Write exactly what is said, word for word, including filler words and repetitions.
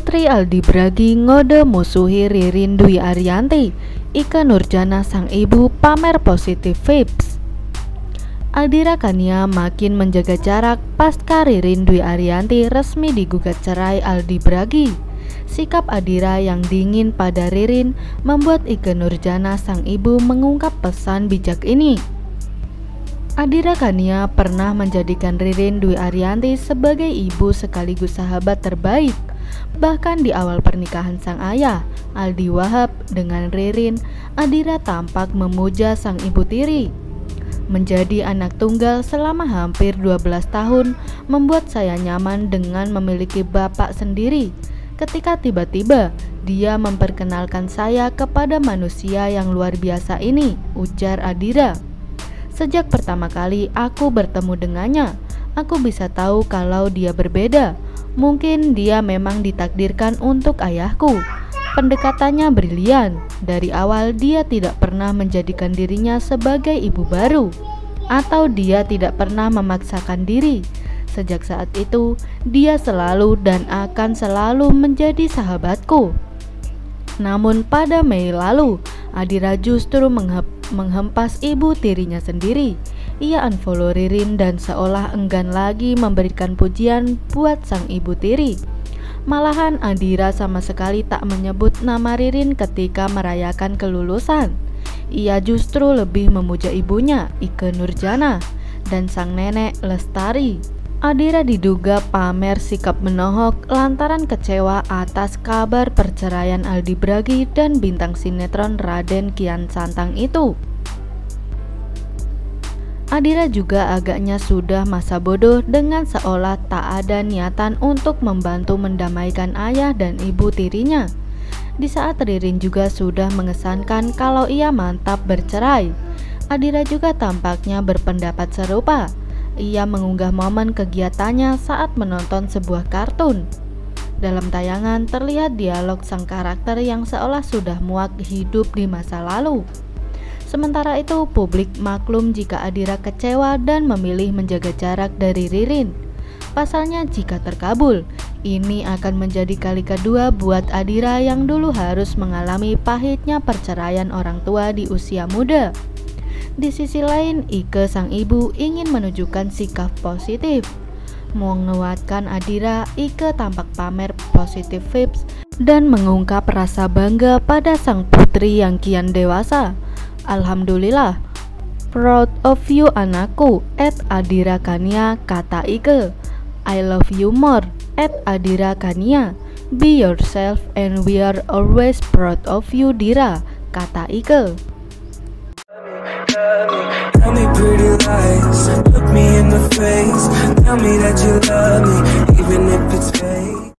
Putri Aldi Bragi ngode musuhi Ririn Dwi Ariyanti. Ikke Nurjanah sang ibu pamer positif vibes. Aldira Kania makin menjaga jarak pasca Ririn Dwi Ariyanti resmi digugat cerai Aldi Bragi. Sikap Aldira yang dingin pada Ririn membuat Ikke Nurjanah sang ibu mengungkap pesan bijak ini. Aldira Kania pernah menjadikan Ririn Dwi Ariyanti sebagai ibu sekaligus sahabat terbaik. Bahkan di awal pernikahan sang ayah, Aldi Wahab, dengan Ririn, Aldira tampak memuja sang ibu tiri. Menjadi anak tunggal selama hampir dua belas tahun membuat saya nyaman dengan memiliki bapak sendiri. Ketika tiba-tiba dia memperkenalkan saya kepada manusia yang luar biasa ini, ujar Aldira. Sejak pertama kali aku bertemu dengannya, aku bisa tahu kalau dia berbeda. Mungkin dia memang ditakdirkan untuk ayahku. Pendekatannya brilian. Dari awal dia tidak pernah menjadikan dirinya sebagai ibu baru, atau dia tidak pernah memaksakan diri. Sejak saat itu, dia selalu dan akan selalu menjadi sahabatku. Namun pada Mei lalu, Aldira justru menghempas ibu tirinya sendiri. Ia unfollow Ririn dan seolah enggan lagi memberikan pujian buat sang ibu tiri. Malahan Aldira sama sekali tak menyebut nama Ririn ketika merayakan kelulusan. Ia justru lebih memuja ibunya, Ikke Nurjanah, dan sang nenek Lestari. Aldira diduga pamer sikap menohok lantaran kecewa atas kabar perceraian Aldi Bragi dan bintang sinetron Raden Kian Santang itu. Aldira juga agaknya sudah masa bodoh dengan seolah tak ada niatan untuk membantu mendamaikan ayah dan ibu tirinya. Di saat Ririn juga sudah mengesankan kalau ia mantap bercerai, Aldira juga tampaknya berpendapat serupa. Ia mengunggah momen kegiatannya saat menonton sebuah kartun. Dalam tayangan terlihat dialog sang karakter yang seolah sudah muak hidup di masa lalu. Sementara itu publik maklum jika Aldira kecewa dan memilih menjaga jarak dari Ririn. Pasalnya jika terkabul, ini akan menjadi kali kedua buat Aldira yang dulu harus mengalami pahitnya perceraian orang tua di usia muda. Di sisi lain, Ikke sang ibu ingin menunjukkan sikap positif. Menguatkan Aldira, Ikke tampak pamer positif vibes dan mengungkap rasa bangga pada sang putri yang kian dewasa. Alhamdulillah, proud of you anakku, at Aldira Kania, kata Ikke. I love you more, at Aldira Kania. Be yourself and we are always proud of you, Dira, kata Ikke. Tell me pretty lies, look me in the face, tell me that you love me, even if it's fake.